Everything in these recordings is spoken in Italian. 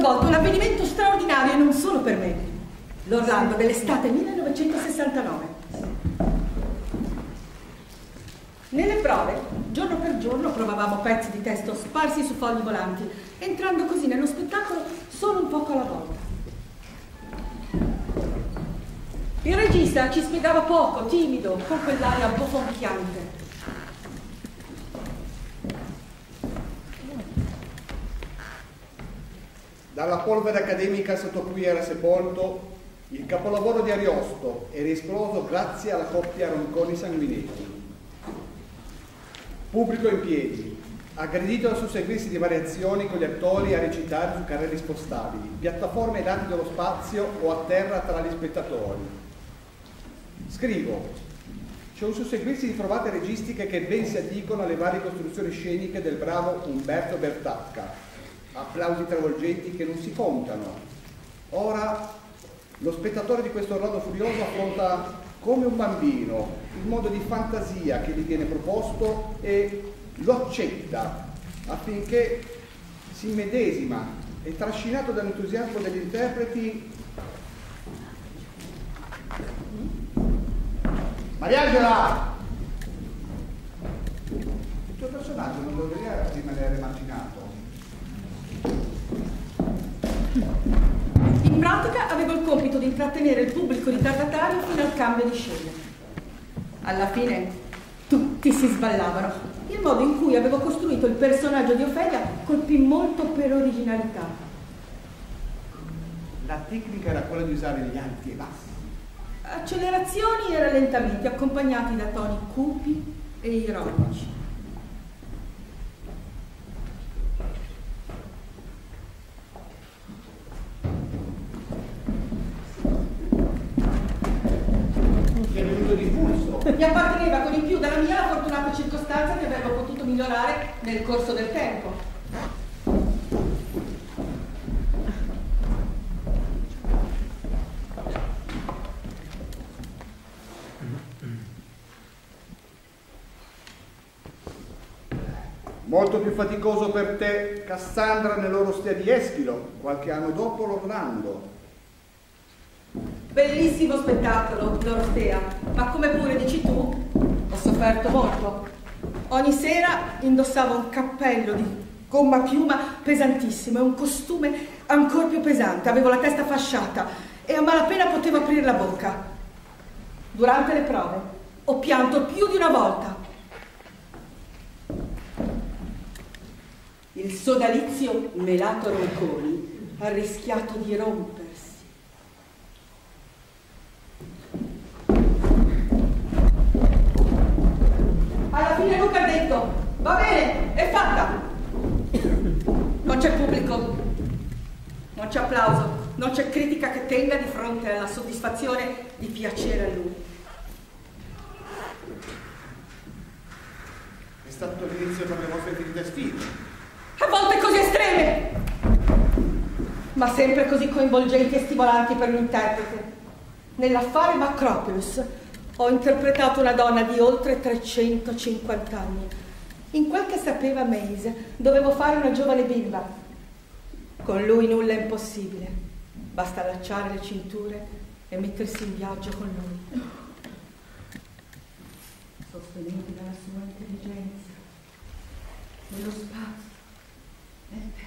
svolto un avvenimento straordinario e non solo per me. L'Orlando dell'estate 1969. Nelle prove, giorno per giorno, provavamo pezzi di testo sparsi su fogli volanti, entrando così nello spettacolo solo un poco alla volta. Il regista ci spiegava poco, timido, con quell'aria bofonchiante. Dalla polvere accademica sotto cui era sepolto, il capolavoro di Ariosto era esploso grazie alla coppia Ronconi-Sanguinetti. Pubblico in piedi, aggredito dal susseguirsi di variazioni con gli attori a recitare su carrelli spostabili, piattaforme ai lati dello spazio o a terra tra gli spettatori. Scrivo, c'è un susseguirsi di trovate registiche che ben si addicono alle varie costruzioni sceniche del bravo Umberto Bertacca, applausi travolgenti che non si contano. Ora lo spettatore di questo Orlando furioso affronta come un bambino il modo di fantasia che gli viene proposto e lo accetta affinché si immedesima e, trascinato dall'entusiasmo degli interpreti. Mariangela! Il tuo personaggio non dovrebbe rimanere macinato. In pratica avevo il compito di intrattenere il pubblico ritardatario fino al cambio di scena. Alla fine tutti si sballavano. Il modo in cui avevo costruito il personaggio di Ofelia colpì molto per originalità. La tecnica era quella di usare gli alti e bassi. Accelerazioni e rallentamenti accompagnati da toni cupi e ironici. Mi apparteneva con in più dalla mia la fortunata circostanza che avevo potuto migliorare nel corso del tempo. Molto più faticoso per te Cassandra nell'Orostea di Eschilo, qualche anno dopo l'Orlando. Bellissimo spettacolo, l'Orostea, ma come pure dici tu, ho sofferto molto. Ogni sera indossavo un cappello di gomma piuma pesantissimo e un costume ancora più pesante. Avevo la testa fasciata e a malapena potevo aprire la bocca. Durante le prove ho pianto più di una volta. Il sodalizio Melato Ronconi ha rischiato di rompersi. Alla fine Luca ha detto, va bene, è fatta. Non c'è pubblico, non c'è applauso, non c'è critica che tenga di fronte alla soddisfazione di piacere a lui. È stato l'inizio per le vostre infinite sfide. A volte così estreme, ma sempre così coinvolgenti e stimolanti per l'interprete. Nell'affare Macropius ho interpretato una donna di oltre 350 anni. In quel che sapeva Maise, dovevo fare una giovane bimba. Con lui nulla è impossibile. Basta allacciare le cinture e mettersi in viaggio con lui. Sostenuti dalla sua intelligenza, nello spazio, nel tempo.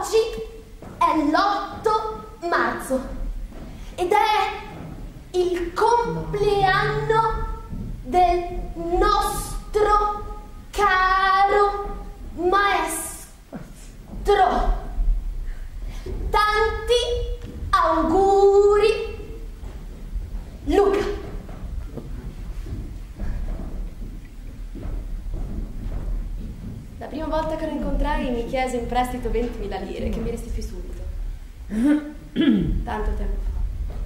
Oggi è l'8 marzo ed è il compleanno del nostro caro maestro. Tanti auguri, Luca. La prima volta che lo incontrai mi chiese in prestito 20.000 lire che mi restituì subito. Tanto tempo fa.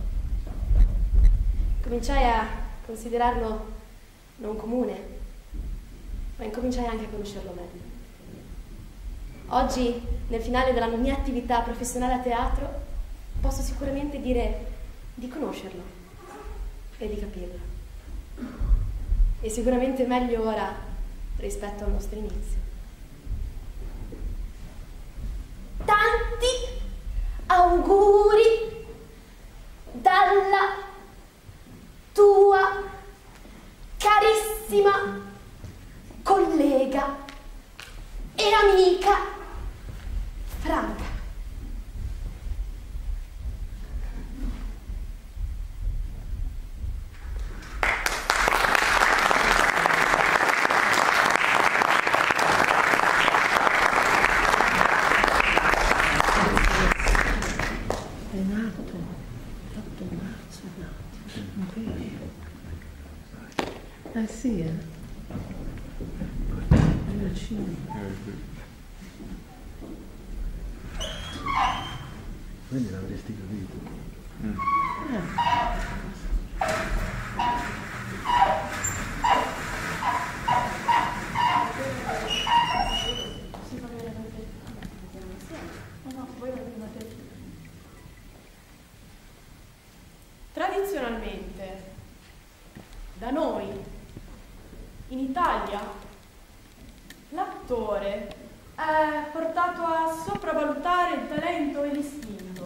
Cominciai a considerarlo non comune, ma incominciai anche a conoscerlo meglio. Oggi, nel finale della mia attività professionale a teatro, posso sicuramente dire di conoscerlo e di capirlo. E sicuramente meglio ora rispetto al nostro inizio. Tanti auguri dalla tua carissima collega e amica Franca. È nato l'8 marzo, non vero? Sì, è vicino. Quindi l'avresti capito. Tradizionalmente, da noi, in Italia, l'attore è portato a sopravvalutare il talento e l'istinto.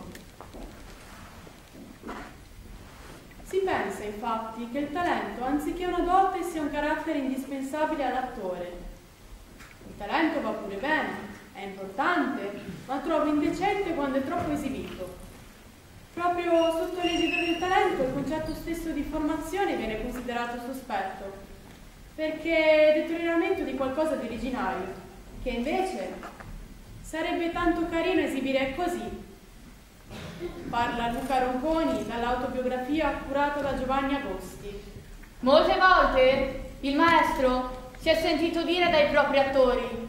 Si pensa infatti che il talento, anziché una dote, sia un carattere indispensabile all'attore. Il talento va pure bene, è importante, ma trovo indecente quando è troppo esibito. Proprio sotto l'egida del talento il concetto stesso di formazione viene considerato sospetto, perché è deterioramento di qualcosa di originario, che invece sarebbe tanto carino esibire così. Parla Luca Ronconi dall'autobiografia curata da Giovanni Agosti. Molte volte il maestro si è sentito dire dai propri attori: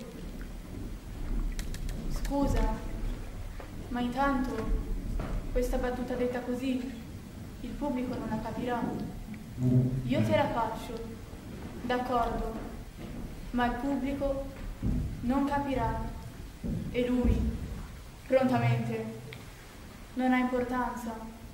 scusa, ma intanto questa battuta detta così il pubblico non la capirà. Io te la faccio, d'accordo, ma il pubblico non capirà e lui, prontamente, non ha importanza.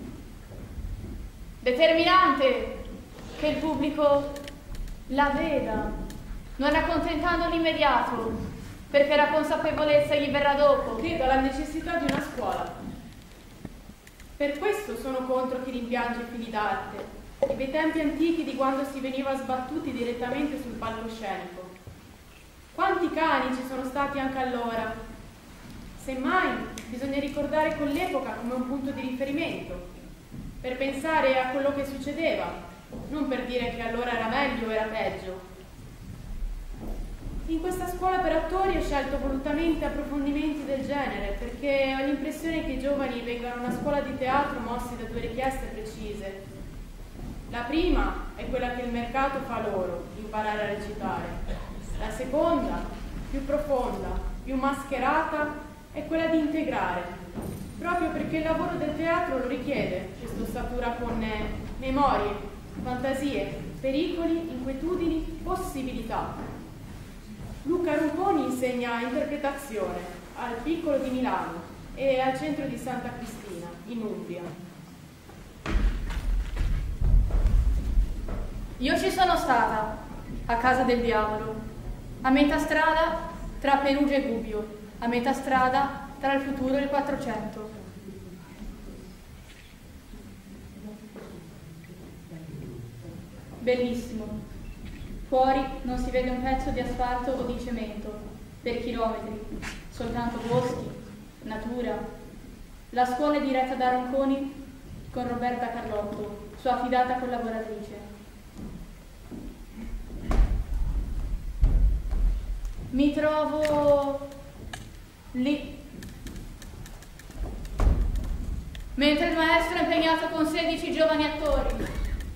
Determinante che il pubblico la veda, non accontentando l'immediato, perché la consapevolezza gli verrà dopo. Credo alla necessità di una scuola. Per questo sono contro chi rimpiange i fili d'arte, e dei tempi antichi di quando si veniva sbattuti direttamente sul palcoscenico. Quanti cani ci sono stati anche allora? Semmai bisogna ricordare quell'epoca come un punto di riferimento, per pensare a quello che succedeva, non per dire che allora era meglio o era peggio. In questa scuola per attori ho scelto volutamente approfondimenti del genere, perché ho l'impressione che i giovani vengano a una scuola di teatro mossi da due richieste precise. La prima è quella che il mercato fa loro, imparare a recitare. La seconda, più profonda, più mascherata, è quella di integrare, proprio perché il lavoro del teatro lo richiede, questa ossatura con memorie, fantasie, pericoli, inquietudini, possibilità. Luca Ronconi insegna interpretazione al Piccolo di Milano e al centro di Santa Cristina, in Umbria. Io ci sono stata, a Casa del Diavolo, a metà strada tra Perugia e Gubbio, a metà strada tra il futuro e il 400. Bellissimo. Fuori non si vede un pezzo di asfalto o di cemento, per chilometri, soltanto boschi, natura. La scuola è diretta da Ronconi con Roberta Carlotto, sua affidata collaboratrice. Mi trovo lì, mentre il maestro è impegnato con 16 giovani attori,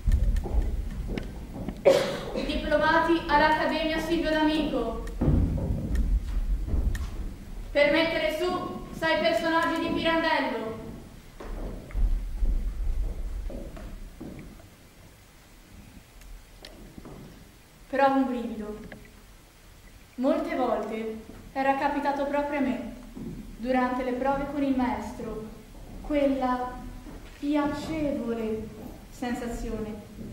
diplomati all'Accademia Silvio D'Amico, per mettere su 6 personaggi di Pirandello. Provo un brivido. Molte volte era capitato proprio a me, durante le prove con il maestro, quella piacevole sensazione.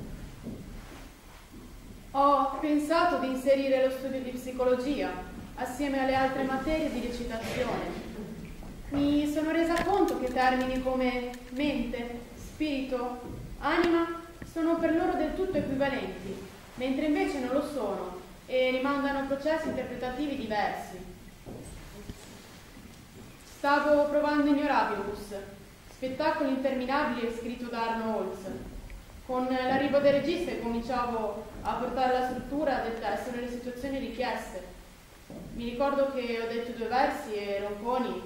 Ho pensato di inserire lo studio di psicologia assieme alle altre materie di recitazione. Mi sono resa conto che termini come mente, spirito, anima sono per loro del tutto equivalenti, mentre invece non lo sono e rimandano a processi interpretativi diversi. Stavo provando Ignorabilus, spettacolo interminabile scritto da Arno Holz. Con l'arrivo del regista cominciavo a portare la struttura del testo nelle situazioni richieste. Mi ricordo che ho detto 2 versi e Ronconi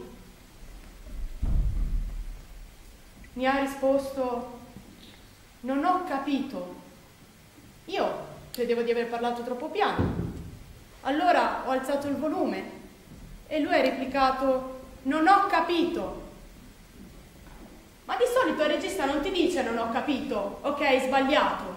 mi ha risposto: non ho capito. Io credevo di aver parlato troppo piano. Allora ho alzato il volume e lui ha replicato: non ho capito. Ma di solito il regista non ti dice non ho capito, ok, hai sbagliato.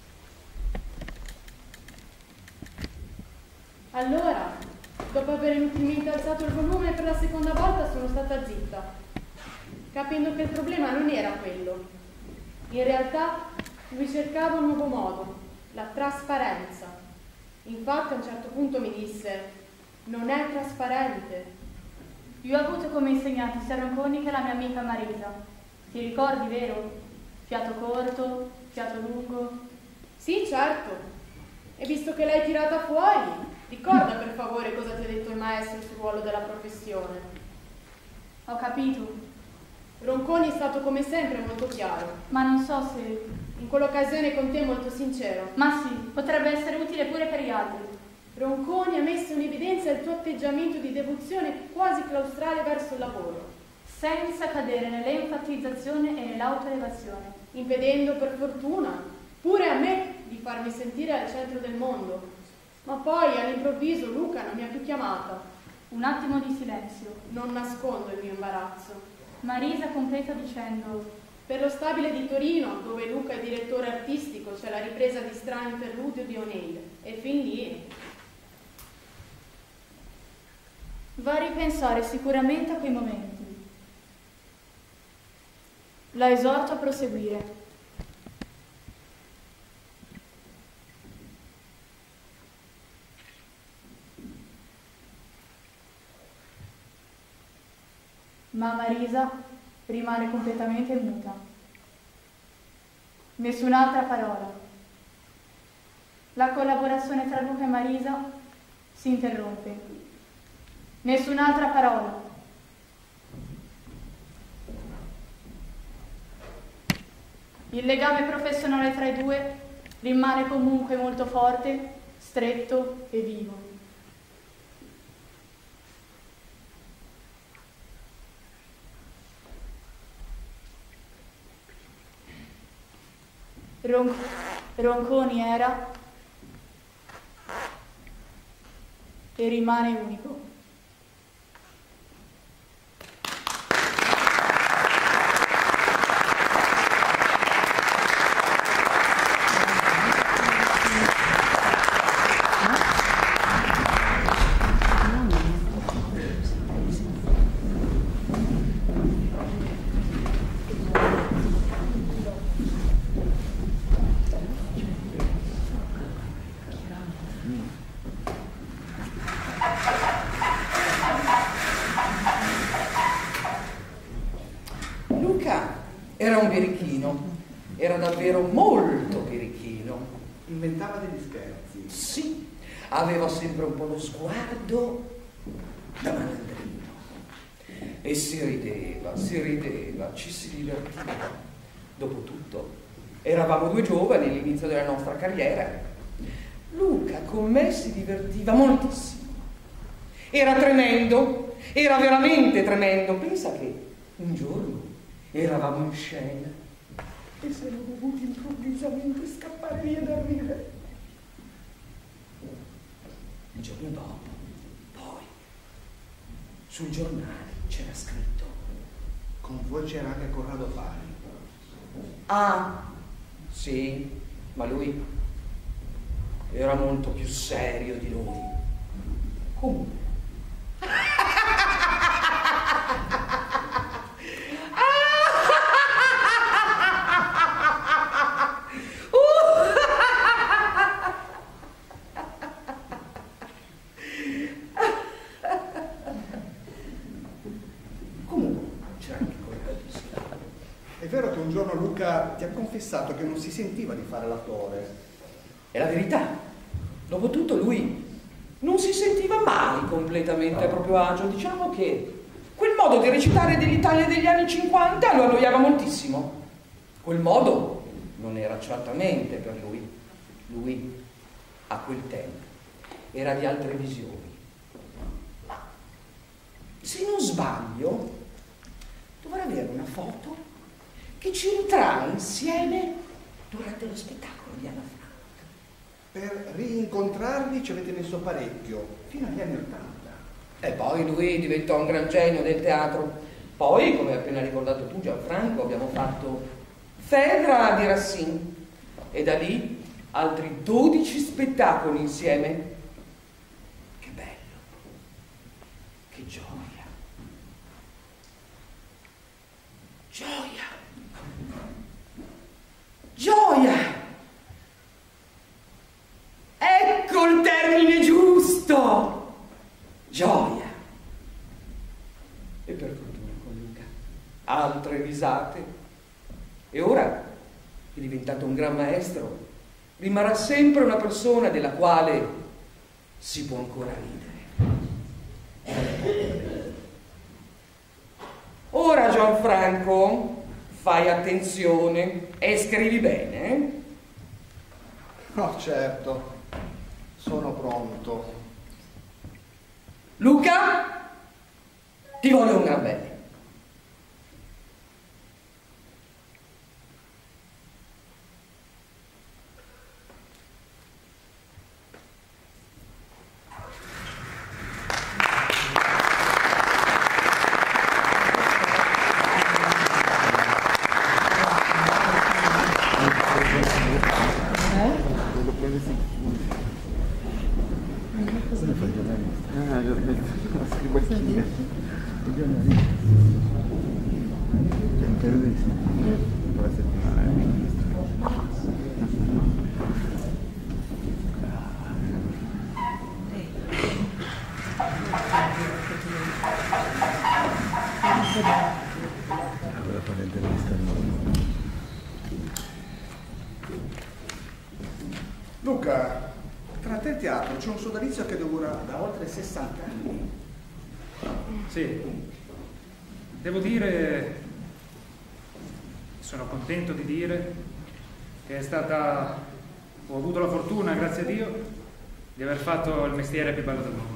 Allora, dopo aver inutilmente alzato il volume per la seconda volta, sono stata zitta, capendo che il problema non era quello. In realtà lui cercava un nuovo modo, la trasparenza. Infatti a un certo punto mi disse: non è trasparente. Io ho avuto come insegnanti sia Ronconi che la mia amica Marisa. Ti ricordi, vero? Fiato corto, fiato lungo. Sì, certo. E visto che l'hai tirata fuori, ricorda per favore cosa ti ha detto il maestro sul ruolo della professione. Ho capito. Ronconi è stato come sempre molto chiaro. Ma non so se... In quell'occasione con te molto sincero. Ma sì, potrebbe essere utile pure per gli altri. Ronconi ha messo in evidenza il tuo atteggiamento di devozione quasi claustrale verso il lavoro, senza cadere nell'enfatizzazione e nell'autoelevazione, impedendo per fortuna pure a me di farmi sentire al centro del mondo. Ma poi all'improvviso Luca non mi ha più chiamata. Un attimo di silenzio. Non nascondo il mio imbarazzo. Marisa completa dicendo: per lo stabile di Torino, dove Luca è direttore artistico, c'è la ripresa di Strano Interludio di O'Neill. E fin lì va a ripensare sicuramente a quei momenti. La esorto a proseguire. Ma Marisa rimane completamente muta. Nessun'altra parola. La collaborazione tra Luca e Marisa si interrompe. Nessun'altra parola. Il legame professionale tra i due rimane comunque molto forte, stretto e vivo. Ronconi era e rimane unico. Era un birichino, era davvero molto birichino. Inventava degli scherzi. Sì, aveva sempre un po' lo sguardo da malandrino. E si rideva, ci si divertiva. Dopotutto, eravamo due giovani all'inizio della nostra carriera. Luca con me si divertiva moltissimo. Era tremendo, era veramente tremendo. Pensa che un giorno eravamo in scena e siamo dovuti improvvisamente scappare via dal ridere. Il giorno dopo, poi, sul giornale c'era scritto: con voi c'era anche Corrado Fari. Ah, sì, ma lui era molto più serio di noi. Comunque. È vero che un giorno Luca ti ha confessato che non si sentiva di fare l'attore? È la verità. Dopotutto lui non si sentiva mai completamente a proprio agio. Diciamo che quel modo di recitare dell'Italia degli anni 50 lo annoiava moltissimo. Quel modo non era certamente per lui. Lui, a quel tempo, era di altre visioni. Ma, se non sbaglio, dovrà avere una foto che ci ritrae insieme durante lo spettacolo di Anna Frank. Per rincontrarvi ci avete messo parecchio, fino agli anni '80. E poi lui diventò un gran genio del teatro. Poi, come hai appena ricordato tu, Gianfranco, abbiamo fatto Fedra di Racine. E da lì altri 12 spettacoli insieme. Che bello. Che gioia. Gioia. Gioia! Ecco il termine giusto! Gioia! E per fortuna con Luca, altre risate. E ora, è diventato un gran maestro, rimarrà sempre una persona della quale si può ancora ridere. Ora, Gianfranco, fai attenzione e scrivi bene, eh? Oh, certo, sono pronto. Luca, ti voglio un gran bene. Luca, tra te e il teatro c'è un sodalizio che dura da oltre 60 anni. Sì, devo dire, sono contento di dire che ho avuto la fortuna, grazie a Dio, di aver fatto il mestiere più bello del mondo.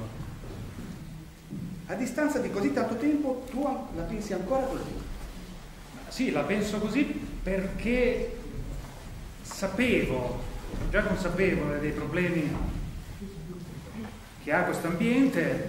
A distanza di così tanto tempo, tu la pensi ancora così? Sì, la penso così perché già consapevole dei problemi che ha questo ambiente,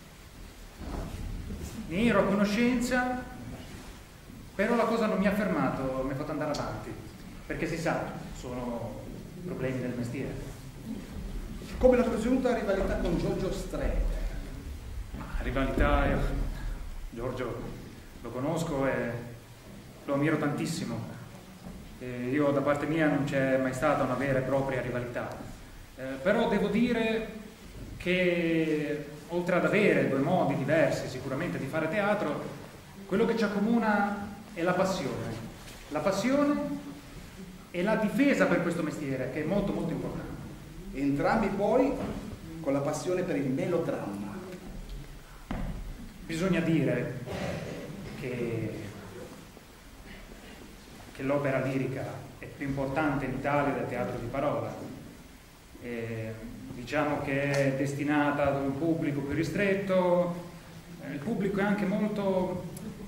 ne ero a conoscenza, però la cosa non mi ha fermato, mi ha fatto andare avanti, perché si sa, sono problemi del mestiere. Come la presunta rivalità con Giorgio Strehler. Rivalità, Giorgio lo conosco e lo ammiro tantissimo. Io da parte mia non c'è mai stata una vera e propria rivalità, però devo dire che oltre ad avere due modi diversi sicuramente di fare teatro, quello che ci accomuna è la passione e la difesa per questo mestiere, che è molto molto importante. Entrambi poi con la passione per il melodramma. Bisogna dire che l'opera lirica è più importante in Italia del teatro di parola. Diciamo che è destinata ad un pubblico più ristretto, il pubblico è anche molto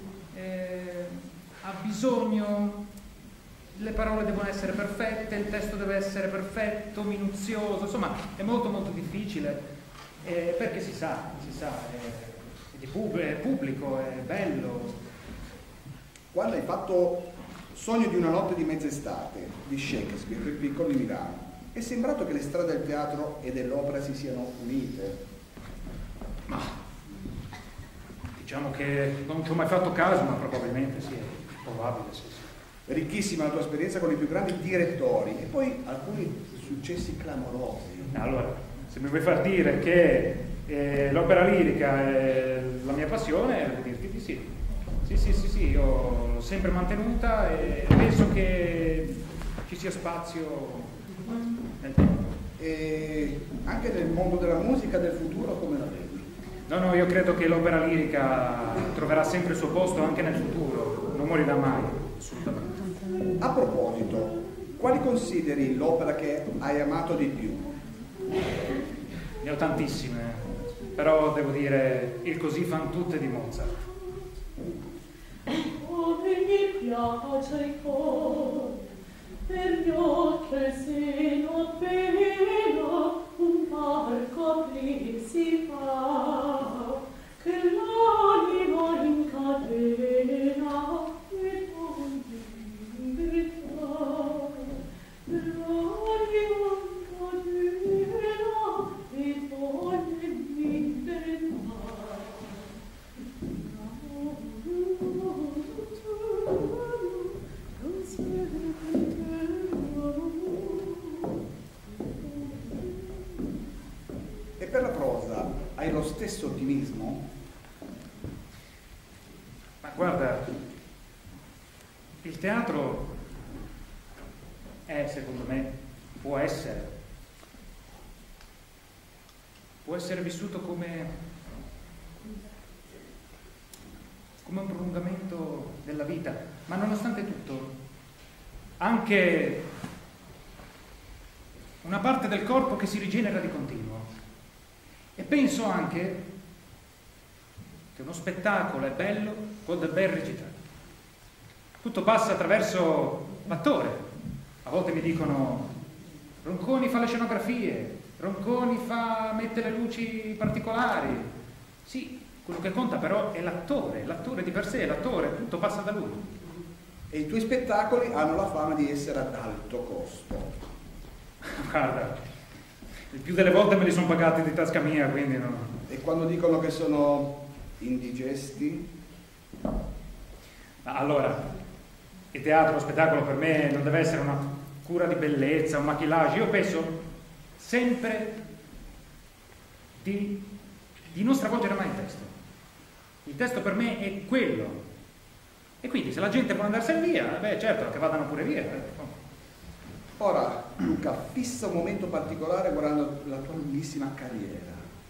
ha bisogno, le parole devono essere perfette, il testo deve essere perfetto, minuzioso, insomma è molto molto difficile, perché si sa, è pubblico, è bello. Quando hai fatto Sogno di una notte di mezz'estate di Shakespeare per piccoli Milano, è sembrato che le strade del teatro e dell'opera si siano unite? Ma diciamo che non ci ho mai fatto caso, ma probabilmente sì, è probabile, sì. Ricchissima la tua esperienza con i più grandi direttori e poi alcuni successi clamorosi. Allora, se mi vuoi far dire che l'opera lirica è la mia passione, devo dirti di sì. Sì, io l'ho sempre mantenuta e penso che ci sia spazio nel tempo. E anche nel mondo della musica del futuro come la vedi? No, io credo che l'opera lirica troverà sempre il suo posto anche nel futuro, non morirà mai, assolutamente. A proposito, quali consideri l'opera che hai amato di più? Ne ho tantissime, però devo dire Il Così fan tutte di Mozart. Come mi piace il cuore, per gli occhi il seno appena, un parco aprirsi fa, che l'anima incadena e non in verità. L'anima incadena e non in verità. E per la prosa hai lo stesso ottimismo? Ma guarda, il teatro secondo me, può essere vissuto come un prolungamento della vita, ma nonostante tutto anche una parte del corpo che si rigenera di continuo. E penso anche che uno spettacolo è bello quando è ben recitato. Tutto passa attraverso l'attore. A volte mi dicono Ronconi fa le scenografie, Ronconi mette le luci particolari. Sì, quello che conta però è l'attore di per sé, l'attore, tutto passa da lui. E i tuoi spettacoli hanno la fama di essere ad alto costo. Guarda, il più delle volte me li sono pagati di tasca mia, quindi no. E quando dicono che sono indigesti? Allora, il teatro, lo spettacolo per me non deve essere una cura di bellezza, un maquillage. Io penso sempre di non stravolgere mai il testo. Il testo per me è quello. E quindi se la gente può andarsene via, beh certo, che vadano pure via. Ora, Luca, fissa un momento particolare guardando la tua lunghissima carriera.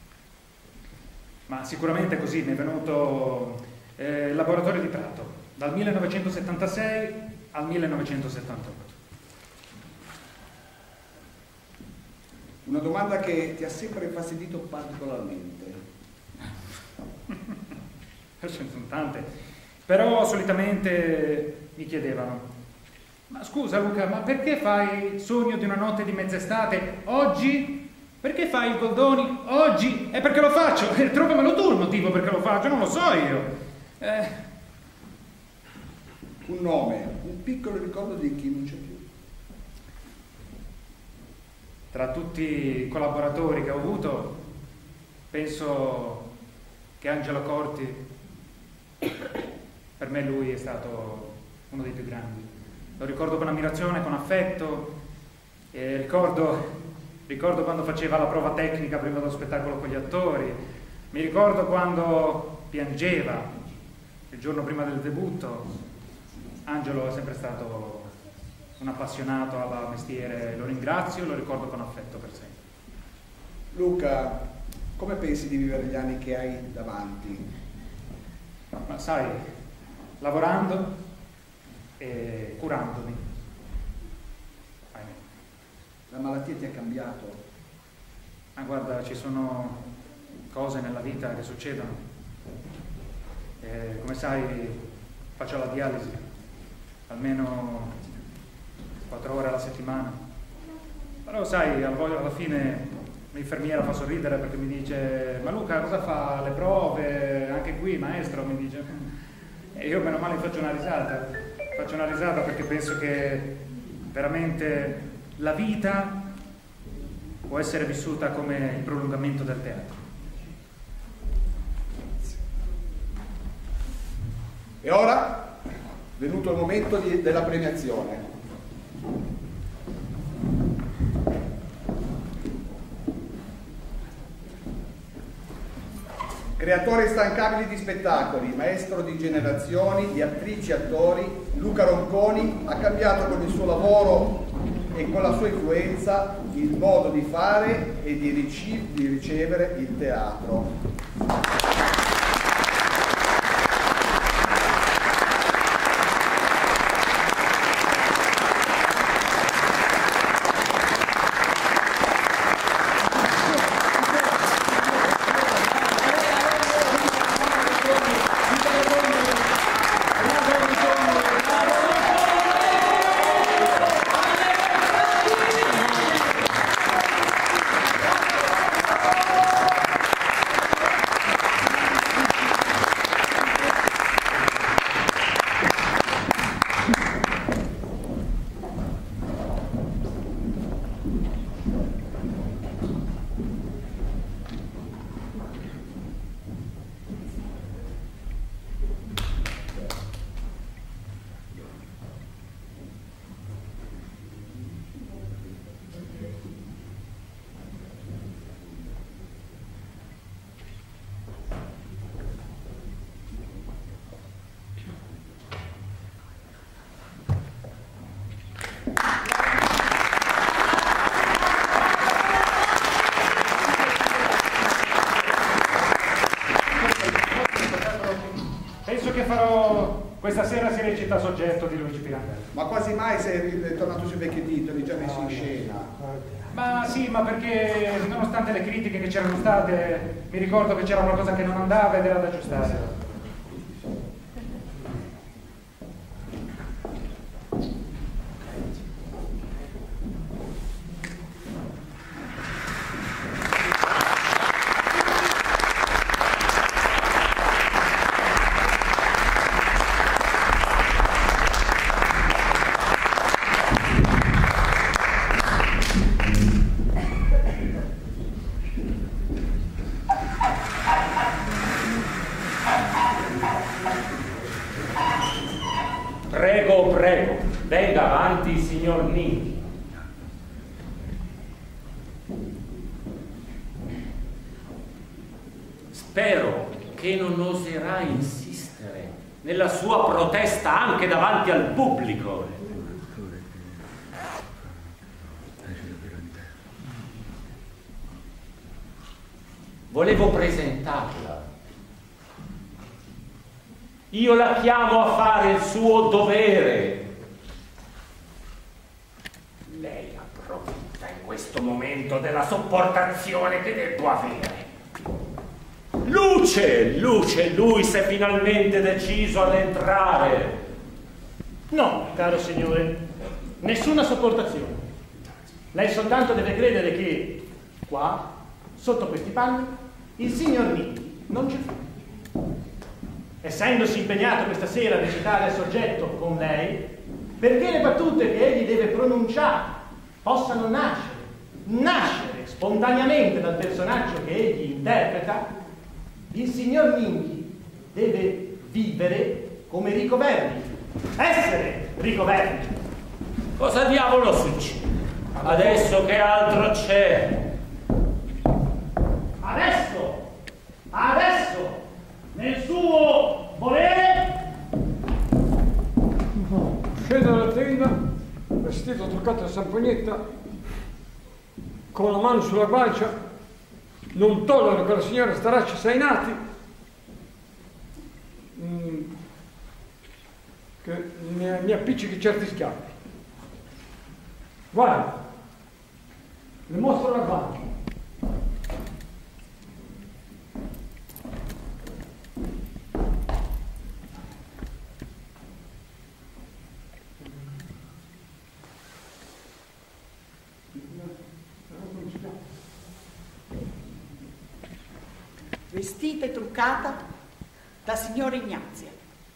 Ma sicuramente così mi è venuto il laboratorio di Prato, dal 1976 al 1978. Una domanda che ti ha sempre infastidito particolarmente. Ce ne sono tante, però solitamente mi chiedevano: ma scusa Luca, ma perché fai Sogno di una notte di mezz'estate oggi? Perché fai il Goldoni oggi? È perché lo faccio, trovamelo tu il motivo perché lo faccio, non lo so io. Un nome, un piccolo ricordo di chi non c'è più. Tra tutti i collaboratori che ho avuto, penso che Angelo Corti, per me lui è stato uno dei più grandi. Lo ricordo con ammirazione, con affetto, e ricordo quando faceva la prova tecnica prima dello spettacolo con gli attori, mi ricordo quando piangeva il giorno prima del debutto. Angelo è sempre stato un appassionato al mestiere, lo ringrazio, lo ricordo con affetto per sempre. Luca, come pensi di vivere gli anni che hai davanti? Ma sai, lavorando e curandomi. Ahimè. La malattia ti ha cambiato? Ma guarda, ci sono cose nella vita che succedono. Come sai, faccio la dialisi almeno 4 ore alla settimana. Però sai, alla fine l'infermiera fa sorridere perché mi dice: ma Luca cosa fa? Le prove? Anche qui, maestro, mi dice. E io meno male faccio una risata perché penso che veramente la vita può essere vissuta come il prolungamento del teatro. E ora è venuto il momento della premiazione. Creatore instancabile di spettacoli, maestro di generazioni di attrici e attori, Luca Ronconi ha cambiato con il suo lavoro e con la sua influenza il modo di fare e di ricevere il teatro. Questa sera si recita Soggetto di Luigi Pirandello. Ma quasi mai sei tornato sui vecchi titoli, già messi in scena. Ma sì, ma perché nonostante le critiche che c'erano state, mi ricordo che c'era qualcosa che non andava ed era da aggiustare. Prego, venga avanti, signor Ninchi. Spero che non oserà insistere nella sua protesta anche davanti al pubblico. Volevo presentarla. Io la chiamo a fare il suo dovere. Lei approfitta in questo momento della sopportazione che debbo avere. Luce, lui si è finalmente deciso ad entrare. No, caro signore, nessuna sopportazione. Lei soltanto deve credere che qua, sotto questi panni, il signor Ninchi non c'è più. Essendosi impegnato questa sera a recitare il soggetto con lei, perché le battute che egli deve pronunciare possano nascere spontaneamente dal personaggio che egli interpreta, il signor Ninchi deve vivere come Rico Verdi, essere Rico Verdi. Cosa diavolo succede? Adesso che altro c'è? Adesso, nel suo volere, scende dalla tenda, vestito truccato a sampognetta, con la mano sulla guancia, non tollero che la signora Staracci sia in atti, che mi appiccichi certi schiaffi. Guarda, le mostro la guardia. Vestita e truccata da signora Ignazia.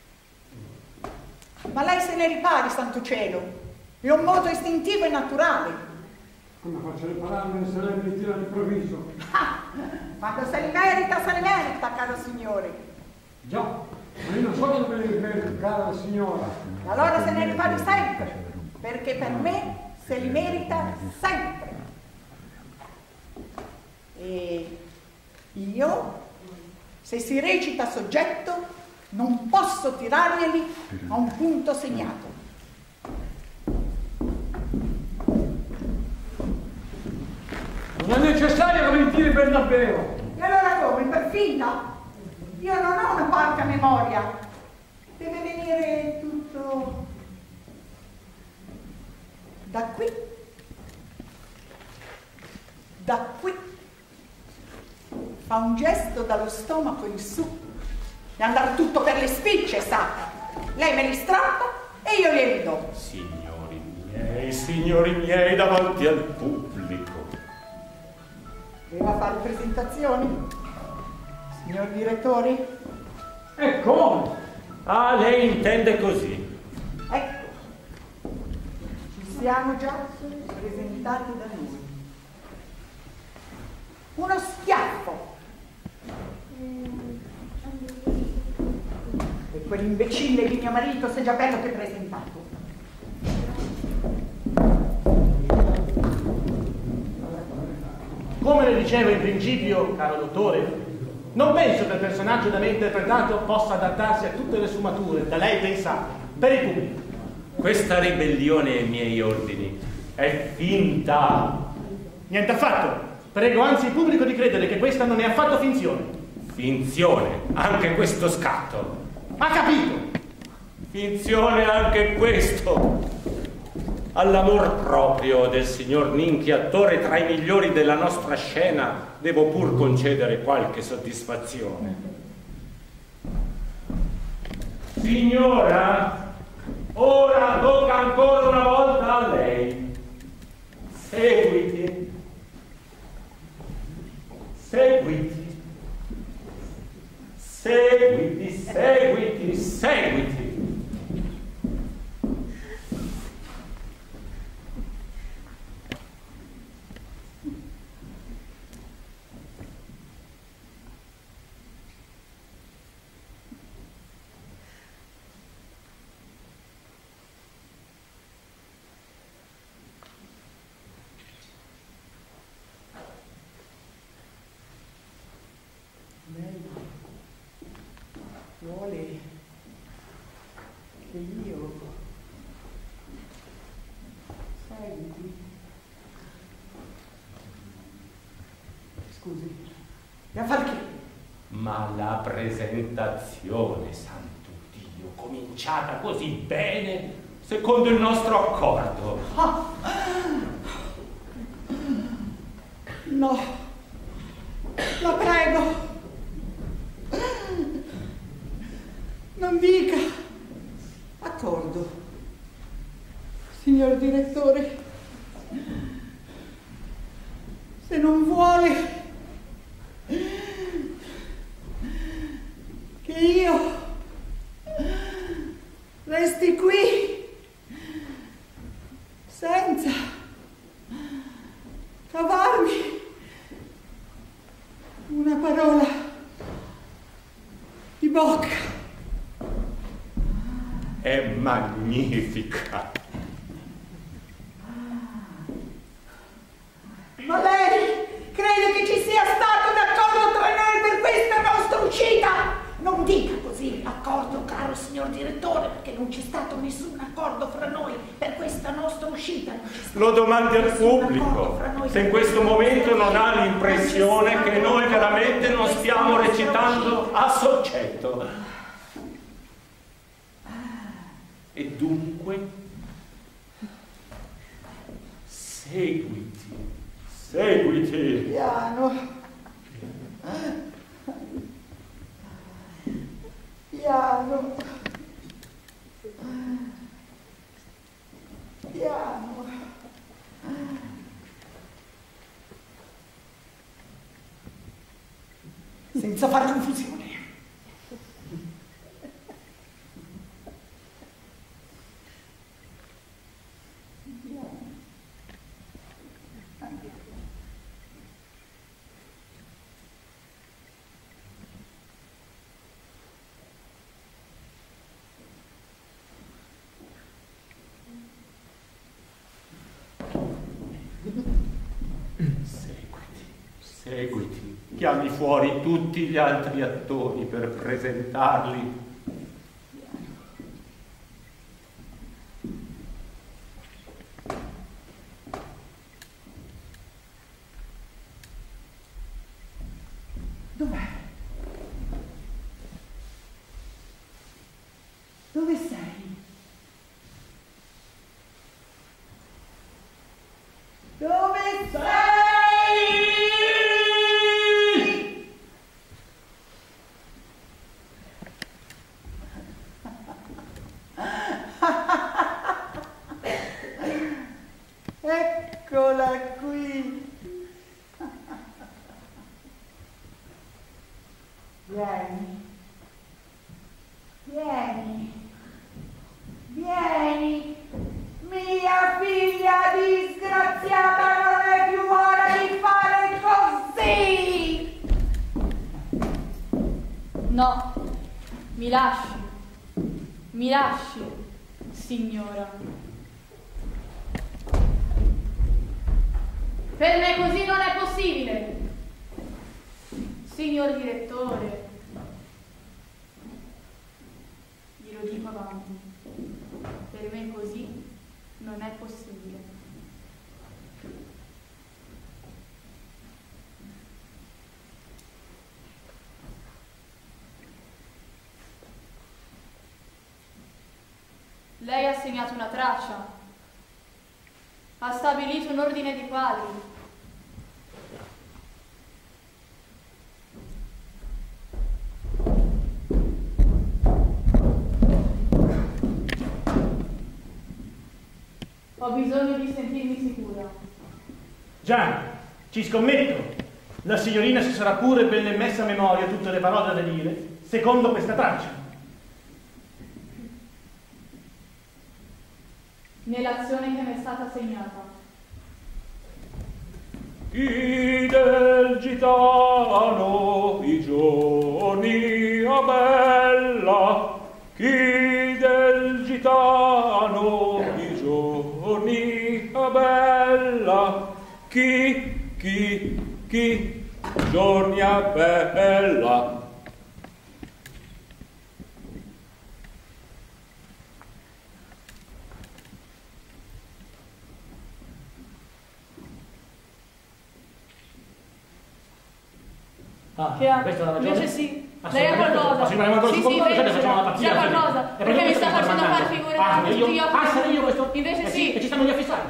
Ma lei se ne ripari, santo cielo. È un modo istintivo e naturale. Come faccio a ripararmi se lei mi tira all'improvviso? Quando se li merita, caro signore. Già, ma io non so dove me li merito, cara signora. Allora se ne ripari sempre, perché per me se li merita sempre. E io, se si recita soggetto, non posso tirarglieli a un punto segnato. Non è necessario che mi tiri per davvero. E allora come? Per finta? Io non ho una parte a memoria. Deve venire tutto da qui. Da qui. Fa un gesto dallo stomaco in su. E andare tutto per le spicce, sa. Lei me li strappa e io glieli do. Signori miei, davanti al pubblico. Deve fare presentazioni, signor direttore? E come? Ah, lei intende così. Ecco, ci siamo già presentati da noi. Uno schiaffo. E quell'imbecille di mio marito si è già bello che presentato. Come le dicevo in principio, caro dottore, non penso che il personaggio da me interpretato possa adattarsi a tutte le sfumature da lei pensate per il pubblico. Questa ribellione ai miei ordini è finta. Niente affatto. Prego anzi il pubblico di credere che questa non è affatto finzione. Finzione, anche questo scatto. Ha capito? Finzione anche questo. All'amor proprio del signor Ninchi, attore tra i migliori della nostra scena, devo pur concedere qualche soddisfazione. Signora, ora tocca ancora una volta a lei. Seguiti. Seguiti. Seguiti, seguiti, seguiti. Vuole che io seguiti. Scusi, da far che? Ma la presentazione, santo Dio, cominciata così bene, secondo il nostro accordo. No, la prego. Non dica. Accordo. Signor direttore, se non vuole che io resti qui senza cavarmi una parola di bocca. È magnifica. Ma lei crede che ci sia stato un accordo tra noi per questa nostra uscita? Non dica così, accordo, caro signor direttore, perché non c'è stato nessun accordo fra noi per questa nostra uscita. Lo domandi al pubblico, se in questo momento non ha l'impressione che noi veramente non stiamo recitando a soggetto. E dunque seguiti, seguiti. Piano. Piano. Piano. Senza fare confusione. Seguiti, chiami fuori tutti gli altri attori per presentarli. Dov'è? Dove sei? Dove sei? Eccola qui. Vieni. Vieni. Vieni. Mia figlia disgraziata, non è più ora di fare così. No, mi lasci, signora. Per me così non è possibile. Signor direttore, glielo dico avanti, per me così non è possibile. Lei ha segnato una traccia, ha stabilito un ordine di quadri. Ho bisogno di sentirmi sicura. Già, ci scommetto. La signorina si sarà pure belle messa a memoria tutte le parole da dire, secondo questa traccia. Nell'azione che mi è stata segnata. Chi del gitano i giorni a bella, chi del gitano i giorni a bella, chi giorni a bella. Che ha? Questa è la ragione? Invece sì. Lei ha qualcosa? Sì, invece facciamo la partita. C'è qualcosa. Perché mi sta facendo fare figure davanti a tutti gli occhi. Passare io questo? Invece sì. E ci stanno lì a fissare.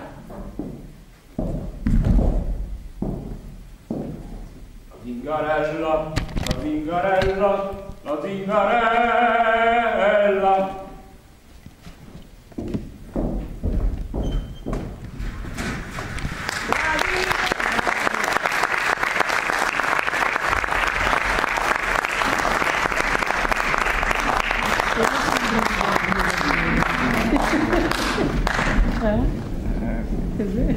La zingarella, la zingarella, la zingarella. È vero.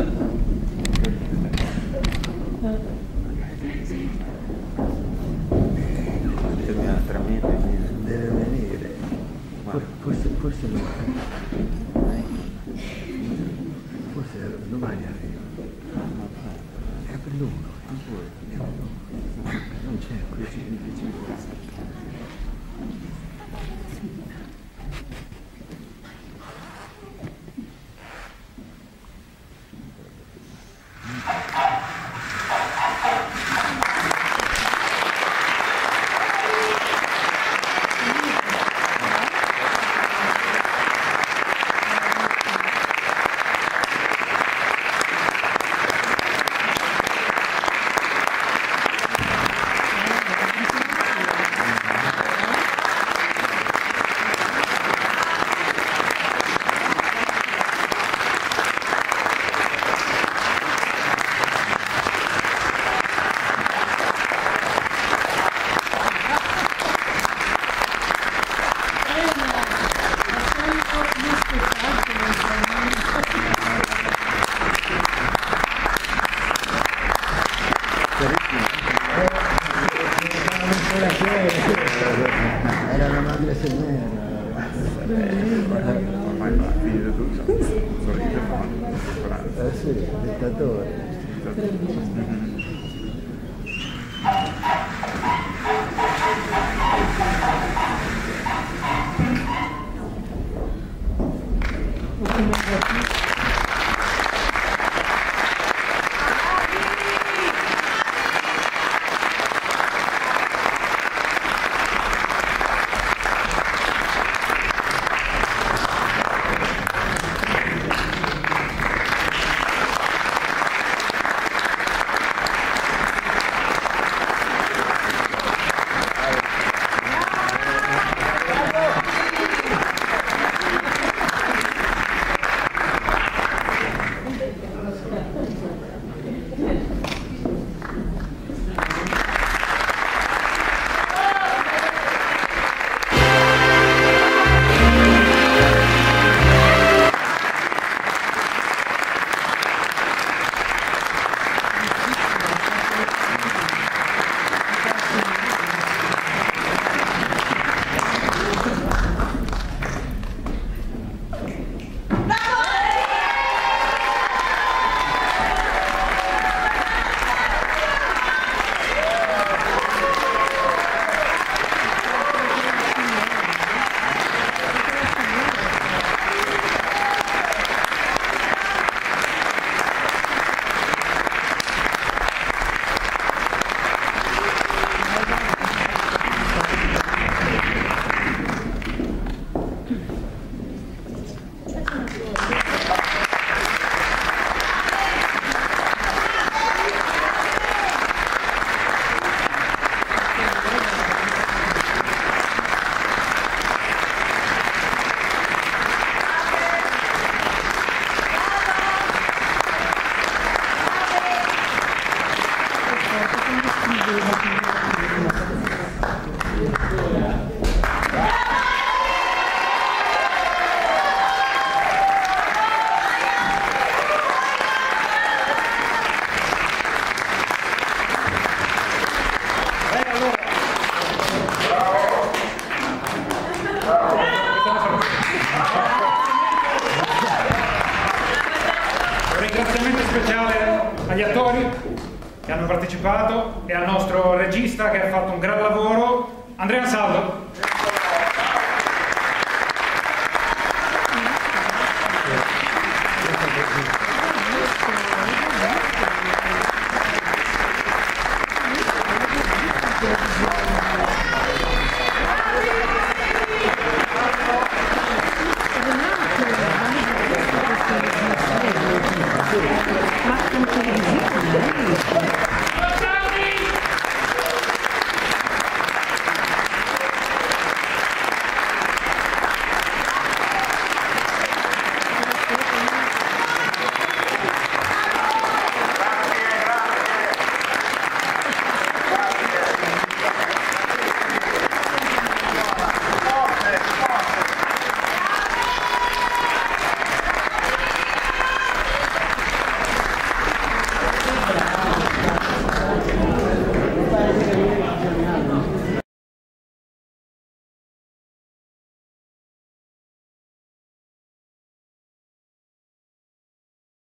Determinatamente deve venire. Forse domani arriva. È per l'uno. Non c'è così. Era una madre severa. Ormai va, finito tutto. Sì, dittatore. agli attori che hanno partecipato e al nostro regista che ha fatto un gran lavoro, Andrea Saldo.